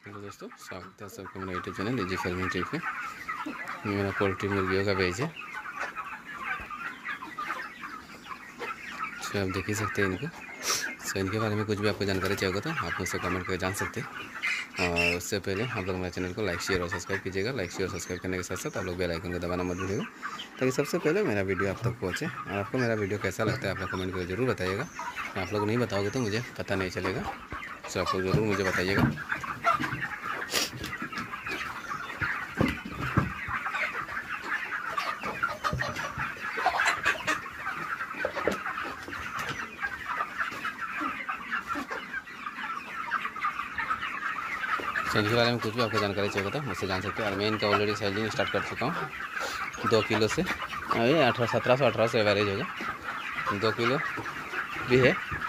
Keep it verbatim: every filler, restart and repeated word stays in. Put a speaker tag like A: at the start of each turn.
A: Hello दोस्तों, स्वागत है सबका मेरा YouTube channel easy farming tip में। मेरा पोल्ट्री मुर्गियों का पेज है, तो आप देख ही सकते हैं इनको। सो इनके बारे में कुछ भी आपको जानकारी चाहिए होगा तो आप मुझसे कमेंट करके जान सकते हैं। और उससे पहले आप लोग मेरे चैनल को लाइक शेयर और सब्सक्राइब कीजिएगा। लाइक शेयर और सब्सक्राइब करने के साथ साथ आप लोग बेल आइकन को दबाना मत भूलिएगा, ताकि सबसे पहले मेरा वीडियो आप तक पहुँचे। और आपको मेरा वीडियो कैसा लगता है आप लोग कमेंट करके ज़रूर बताइएगा। आप लोग नहीं बताओगे तो मुझे पता नहीं चलेगा, सो आप लोग ज़रूर मुझे बताइएगा। तो इनके बारे में कुछ भी आपको जानकारी चाहिए तो मुझसे जान सकते हैं। और मैं इनका ऑलरेडी सेलिंग स्टार्ट कर चुका हूँ दो किलो से। अभी अठारह सत्रह सौ अठारह सौ एवरेज होगा, दो किलो भी है।